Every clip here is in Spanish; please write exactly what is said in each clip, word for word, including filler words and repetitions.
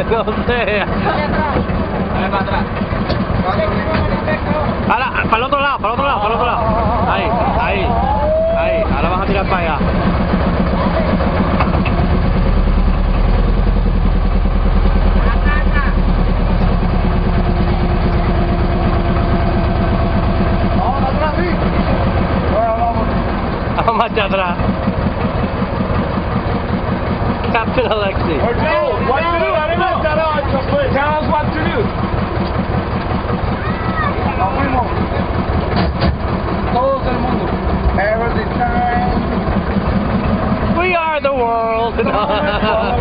No sé. Dale para atrás. Ahora, para el otro lado, para el otro lado, para el otro lado. Ahí, ahí, ahí. Ahora vas a tirar para allá. Vamos hacia atrás. Captain Alexi. What to do? What to do? I don't know. Tell us what to do. Nos fuimos. Todos el mundo. Every time. We are the world. Every time.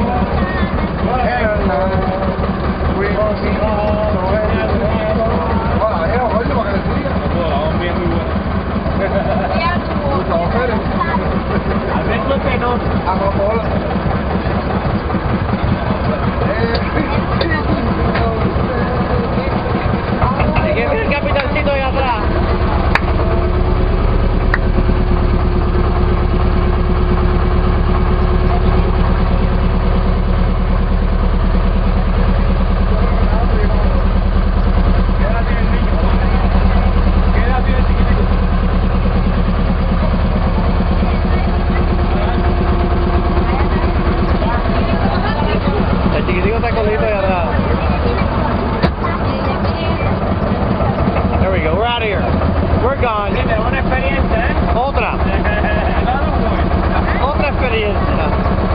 We gonna see so every time. Hola, era bueno para que le diga. Hola, vamos bien, muy bueno. Muchas mujeres. A ver, lo que no. A lo mejor. ¿Y qué viene el capitancito ahí atrás? El chiquitico está escondido ahí atrás. There we go, we're out of here. We're gone. Una experiencia, ¿eh? Otra, otra experiencia.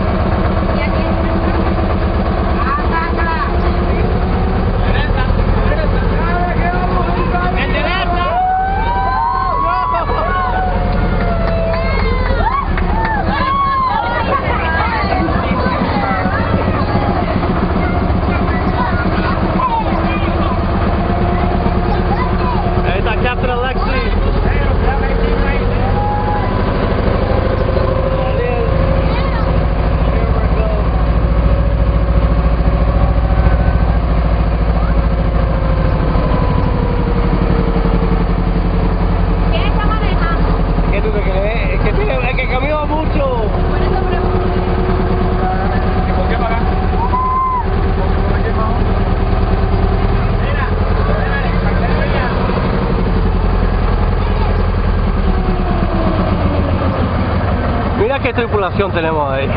Ahí está Captain Alexi. ¿Qué tú te crees? Es que tiene, es que comió mucho. ¿Por qué pagar? Mira qué tripulación tenemos ahí.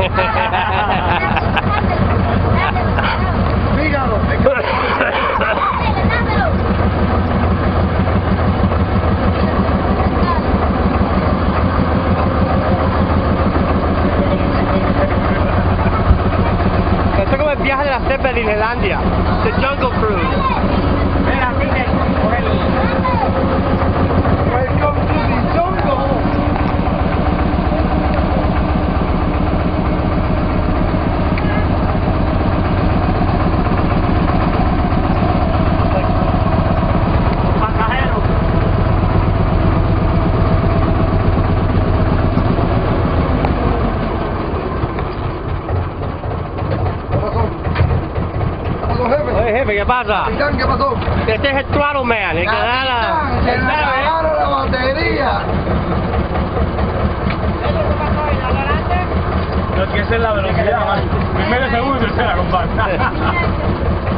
Dígalo. Esto es como el viaje de la selva de Islandia. The Jungle Cruise. Mira, mire, cógelo. Welcome to the jungle. Pasajero. ¿Qué pasó? ¿Qué pasó, jefe? Oye, jefe, ¿qué pasa? Capitán, ¿qué pasó? Este es el throttle man, el que da la... Capitán, se le apagaron la batería. No, es que esa es la velocidad, man. Primero, segundo y tercera, compadre.